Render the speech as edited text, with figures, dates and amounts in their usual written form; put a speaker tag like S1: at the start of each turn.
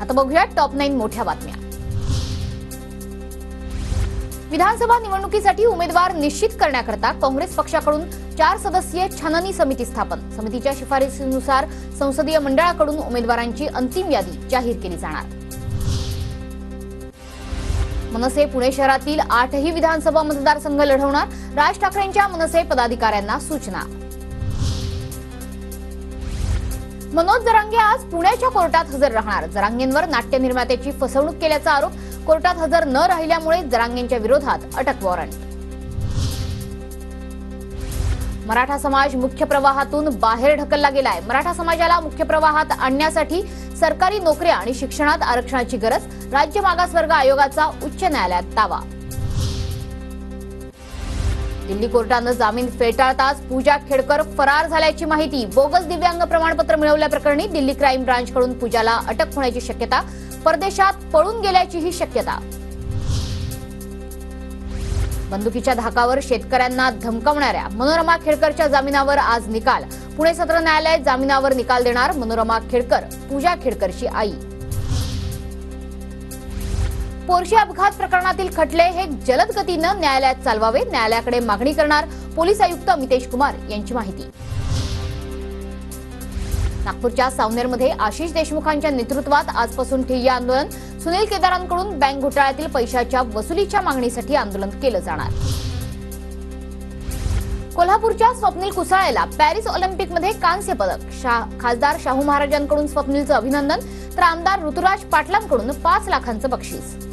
S1: आता बघूया टॉप 9 मोठ्या बातम्या। विधानसभा निवडणुकीसाठी उमेदवार निश्चित करण्याकरता काँग्रेस पक्षाकडून 4 सदस्यीय छाननी समिती स्थापन। समितीच्या शिफारसीनुसार संसदीय मंडळाकडून उमेदवारांची अंतिम यादी जाहीर केली जाणार। मनसे पुणे शहरातील 8ही विधानसभा मतदारसंघ लढवणार। राज ठाकरेंच्या मनसे पदाधिकाऱ्यांना सूचना। मनोज जरांगे आज पुण्याच्या कोर्टात हजर राहणार। जरांगेंवर नाट्य निर्मात्याची फसवणूक केल्याचा आरोप। कोर्टात हजर न राहिल्यामुळे जरांगेंच्या विरोधात अटक वॉरंट। मराठा समाज मुख्य प्रवाहातून बाहेर ढकलला गेलाय। मराठा समाजाला मुख्य प्रवाहात आणण्यासाठी सरकारी नोकऱ्या आणि शिक्षणात आरक्षणाची गरज। राज्य मागासवर्ग आयोगाचा उच्च न्यायालयात दावा। दिल्ली कोर्टानं जामीन फेटाळताच पूजा खेडकर फरार झाल्याची माहिती। बोगस दिव्यांग प्रमाणपत्र मिळवल्याप्रकरणी दिल्ली क्राईम ब्रांचकडून पूजाला अटक होण्याची शक्यता। परदेशात पळून गेल्याचीही शक्यता। बंदुकीच्या धाकावर शेतकऱ्यांना धमकावणाऱ्या मनोरमा खेडकरच्या जामिनावर आज निकाल। पुणे सत्र न्यायालय जामिनावर निकाल देणार। मनोरमा खेडकर पूजा खेडकरची आई। पोर्शे अपघात प्रकरणातील खटले हे जलद गतीनं न्यायालयात चालवावे, न्यायालयाकडे मागणी करणार पोलीस आयुक्त अमितेश कुमार यांची माहिती। नागपूरच्या सावनेरमध्ये आशिष देशमुखांच्या नेतृत्वात आजपासून ठिय्या आंदोलन। सुनील केदारांकडून बँक घोटाळ्यातील पैशाच्या वसुलीच्या मागणीसाठी आंदोलन केलं जाणार। कोल्हापूरच्या स्वप्नील कुसाळेला पॅरिस ऑलिम्पिकमध्ये कांस्य पदक। खासदार शाहू महाराजांकडून स्वप्नीलचं अभिनंदन, तर आमदार ऋतुराज पाटलांकडून 5 लाखांचं बक्षीस।